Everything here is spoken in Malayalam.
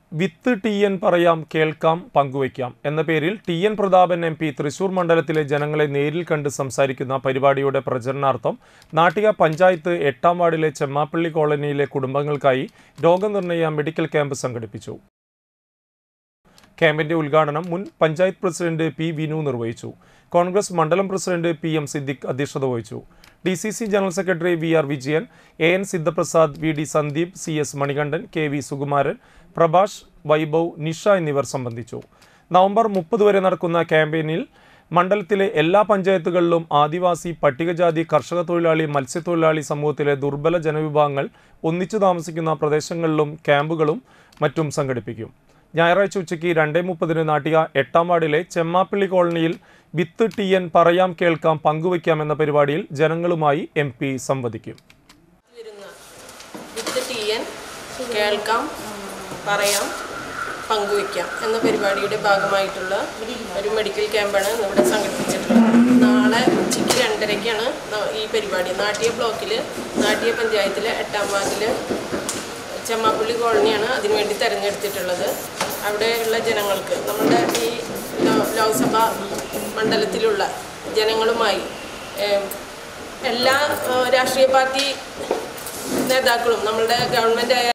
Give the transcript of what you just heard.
വിത്ത് ടി എൻ പറയാം കേൾക്കാം പങ്കുവയ്ക്കാം എന്ന പേരിൽ T N Prathapan M P Thrissur മണ്ഡലത്തിലെ ജനങ്ങളെ നേരിൽ കണ്ട് സംസാരിക്കുന്ന പരിപാടിയുടെ പ്രചരണാർത്ഥം നാട്ടിക പഞ്ചായത്ത് 8-ാം വാർഡിലെ ചെമ്മാപ്പള്ളി കോളനിയിലെ കുടുംബങ്ങൾക്കായി രോഗനിർണയ മെഡിക്കൽ ക്യാമ്പ് സംഘടിപ്പിച്ചു. ക്യാമ്പിന്റെ ഉദ്ഘാടനം മുൻ പഞ്ചായത്ത് പ്രസിഡന്റ് പി വിനു നിർവഹിച്ചു. കോൺഗ്രസ് മണ്ഡലം പ്രസിഡന്റ് പി എം സിദ്ദിഖ് അധ്യക്ഷത വഹിച്ചു. DCC general secretary VR Vijayan, AN Sidhaprasad, VD Sandeep, CS Manikandan, KV Sukumaran, Prabhash, Vaibhav, Nisha എന്നിവർ സംബന്ധിച്ചു. നവംബർ 30 വരെ നടക്കുന്ന ക്യാമ്പയിനിൽ മണ്ഡലത്തിലെ എല്ലാ പഞ്ചായത്തുകളിലും ആദിവാസി, പട്ടികജാതി, കർഷക തൊഴിലാളി, മത്സ്യത്തൊഴിലാളി സമൂഹത്തിലെ ദുർബല ജനവിഭാഗങ്ങൾ ഒന്നിച്ചു താമസിക്കുന്ന പ്രദേശങ്ങളിലും ക്യാമ്പുകളും മറ്റും സംഘടിപ്പിക്കും. ഞായറാഴ്ച ഉച്ചയ്ക്ക് 2:30 നാട്ടിക 8-ാം വാർഡിലെ ചെമ്മാപ്പള്ളി കോളനിയിൽ വിത്ത് ടി എൻ പറയാം കേൾക്കാം പങ്കുവയ്ക്കാം എന്ന പരിപാടിയിൽ ജനങ്ങളുമായി MP സംവദിക്കും. വിത്ത് ടി എൻ കേൾക്കാം പറയാം പങ്കുവയ്ക്കാം എന്ന പരിപാടിയുടെ ഭാഗമായിട്ടുള്ള ഒരു മെഡിക്കൽ ക്യാമ്പാണ് ഇവിടെ സംഘടിപ്പിച്ചിട്ടുള്ളത്. നാളെ ഉച്ചയ്ക്ക് 2:30-ക്കാണ് ഈ പരിപാടി. നാട്ടിക ബ്ലോക്കിൽ, നാട്ടിക പഞ്ചായത്തിലെ 8-ാം വാർഡിൽ ചെമ്മാപ്പള്ളി കോളനിയാണ് അതിനുവേണ്ടി തിരഞ്ഞെടുത്തിട്ടുള്ളത്. അവിടെയുള്ള ജനങ്ങൾക്ക്, നമ്മുടെ ഈ ലോക്സഭാ മണ്ഡലത്തിലുള്ള ജനങ്ങളുമായി എല്ലാ രാഷ്ട്രീയ പാർട്ടി നേതാക്കളും, നമ്മളുടെ ഗവൺമെൻറ്